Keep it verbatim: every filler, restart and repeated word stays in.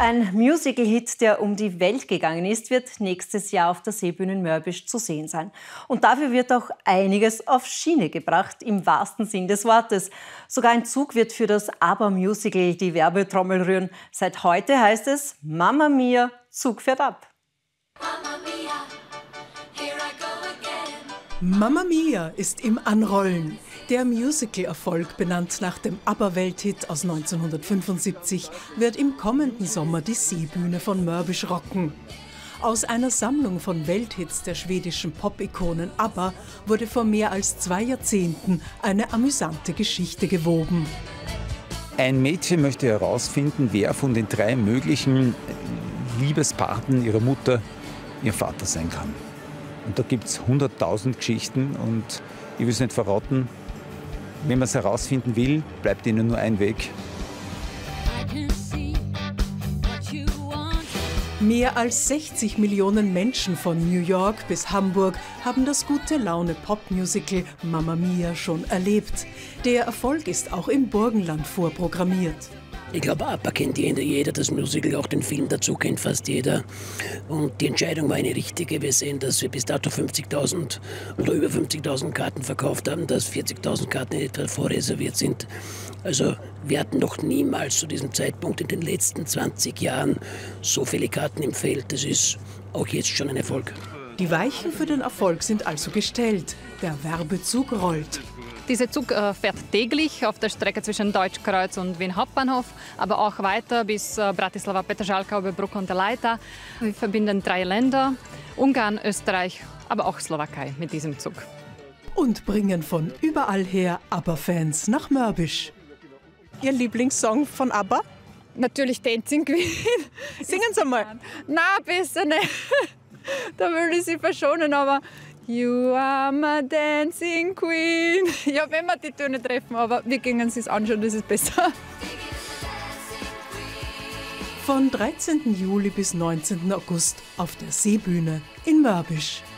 Ein Musical-Hit, der um die Welt gegangen ist, wird nächstes Jahr auf der Seebühne in Mörbisch zu sehen sein. Und dafür wird auch einiges auf Schiene gebracht, im wahrsten Sinn des Wortes. Sogar ein Zug wird für das ABBA-Musical die Werbetrommel rühren. Seit heute heißt es Mamma Mia, Zug fährt ab. Mamma Mia, here I go again. Mamma Mia ist im Anrollen. Der Musical-Erfolg, benannt nach dem ABBA-Welthit aus neunzehnhundertfünfundsiebzig, wird im kommenden Sommer die Seebühne von Mörbisch rocken. Aus einer Sammlung von Welthits der schwedischen Pop-Ikonen ABBA wurde vor mehr als zwei Jahrzehnten eine amüsante Geschichte gewoben. Ein Mädchen möchte herausfinden, wer von den drei möglichen Liebespartnern ihrer Mutter ihr Vater sein kann. Und da gibt es hunderttausend Geschichten und ich will es nicht verraten. Wenn man es herausfinden will, bleibt ihnen nur ein Weg. Mehr als sechzig Millionen Menschen von New York bis Hamburg haben das gute-Laune-Pop-Musical Mamma Mia schon erlebt. Der Erfolg ist auch im Burgenland vorprogrammiert. Ich glaube, ABBA kennt jeder, jeder, das Musical, auch den Film dazu kennt fast jeder. Und die Entscheidung war eine richtige. Wir sehen, dass wir bis dato fünfzigtausend oder über fünfzigtausend Karten verkauft haben, dass vierzigtausend Karten in etwa vorreserviert sind. Also wir hatten noch niemals zu diesem Zeitpunkt in den letzten zwanzig Jahren so viele Karten im Feld. Das ist auch jetzt schon ein Erfolg. Die Weichen für den Erfolg sind also gestellt. Der Werbezug rollt. Dieser Zug äh, fährt täglich auf der Strecke zwischen Deutschkreuz und Wien Hauptbahnhof, aber auch weiter bis äh, Bratislava, Petržalka, über Brücke und Leita. Wir verbinden drei Länder, Ungarn, Österreich, aber auch Slowakei mit diesem Zug. Und bringen von überall her ABBA-Fans nach Mörbisch. Ihr Lieblingssong von ABBA? Natürlich Dancing Queen. Singen Sie mal. Na, besser nicht. Da will ich Sie verschonen, aber You are my dancing queen. Ja, wenn wir die Töne treffen, aber wir gehen uns das anschauen, das ist besser. Von dreizehnten Juli bis neunzehnten August auf der Seebühne in Mörbisch.